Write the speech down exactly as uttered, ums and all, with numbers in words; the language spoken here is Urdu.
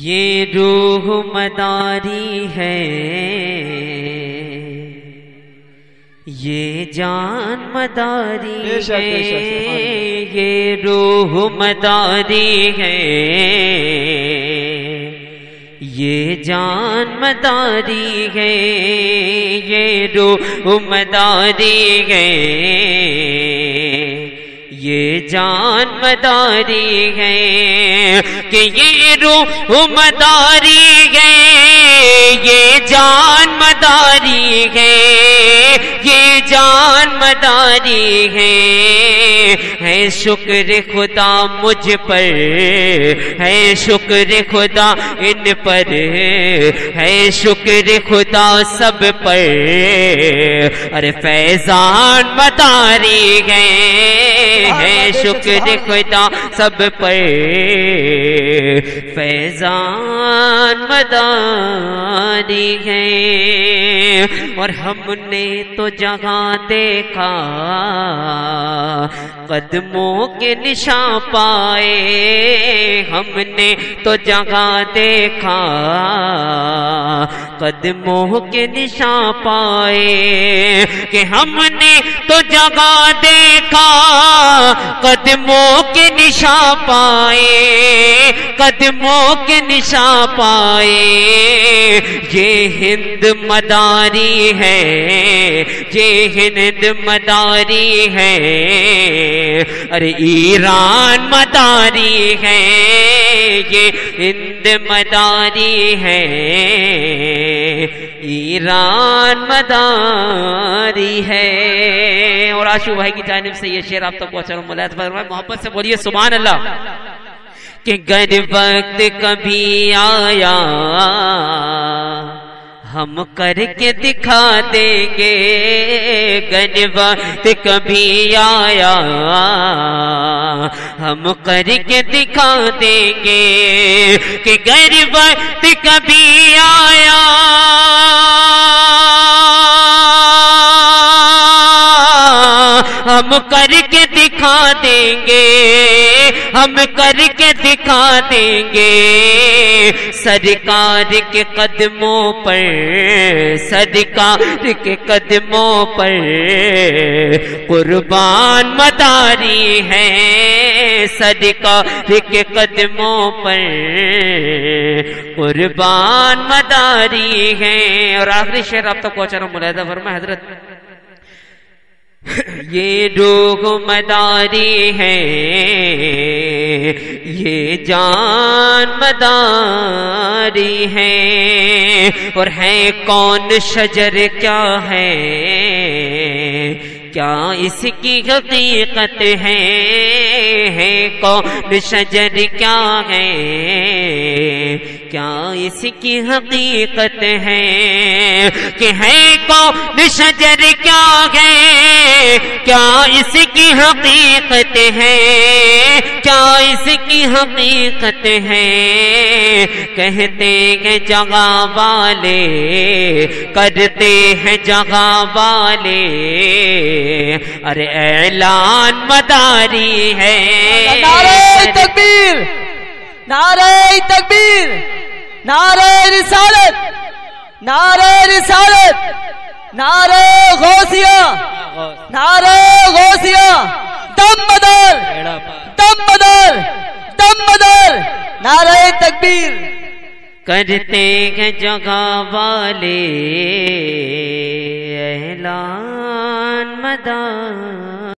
یہ روح مداری ہے، یہ جان مداری ہے، یہ روح مداری ہے، یہ جان مداری ہے، یہ روح مداری ہے، یہ جان مداری ہے کہ یہ روح مداری ہے، یہ جان مداری ہے، یہ جان مداری ہے۔ ہے شکر خدا مجھ پر، ہے شکر خدا ان پر، ہے شکر خدا سب پر، ارے فیضان مداری ہے، ہے شکر خدا سب پر، فیضان مداری ہے۔ اور ہم نے تو جہاں دیکھا قدموں کے نشان پائے، ہم نے تو جگہ دیکھا قدموں کے نشان پائے، کہ ہم نے تو جگہ دیکھا قدموں کے نشان پائے، قدموں کے نشان پائے۔ یہ ہند مداری ہے، یہ ہند مداری ہے، ارے ایران مداری ہے، یہ ہند مداری ہے، ایران مداری ہے۔ اور آشو بھائی کی جانب سے یہ شعر آپ تک پہنچا رہا ہوں، ملائت فرمائے، محبت سے بولیے سبحان اللہ۔ کہ گر وقت کبھی آیا ہم کر کے دکھا دیں گے، گر وقت کبھی آیا ہم کر کے دکھا دیں گے، کہ گر وقت کبھی آیا ہم کر کے دکھا دیں گے، ہم کر کے دکھا دیں گے، سرکار کے قدموں پر، سرکار کے قدموں پر قربان مداری ہے، سرکار کے قدموں پر قربان مداری ہے۔ اور آخری شعر آپ تک پہنچا رہا ہوں، ملاحظہ فرمائے حضرت۔ یہ روح مداری ہے، یہ جان مداری ہے، اور ہے کون شجر کیا ہے، کیا اس کی حقیقت ہے، ہے کون شجر کیا ہے، کیا اس کی حقیقت ہے، کہ ہے کون شجر کیا ہے، کیا اس کی حقیقت ہے، کیا اس کی حقیقت ہے۔ کہتے ہیں جگہ والے، کرتے ہیں جگہ والے، ارے اعلان مداری ہے۔ نعرہ تکبیر، نعرہ تکبیر، نعرہ رسالت، نعرہ رسالت، نعرہ غوثیہ، نعرہ غوثیہ، دم بدر، دم بدر، دم بدر، نعرہ تکبیر۔ کرتے ہیں جگہ والے اعلان مدار